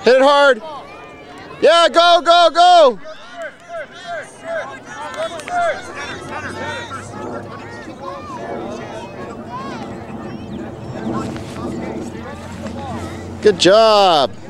Hit it hard. Yeah, go, go, go. Good job.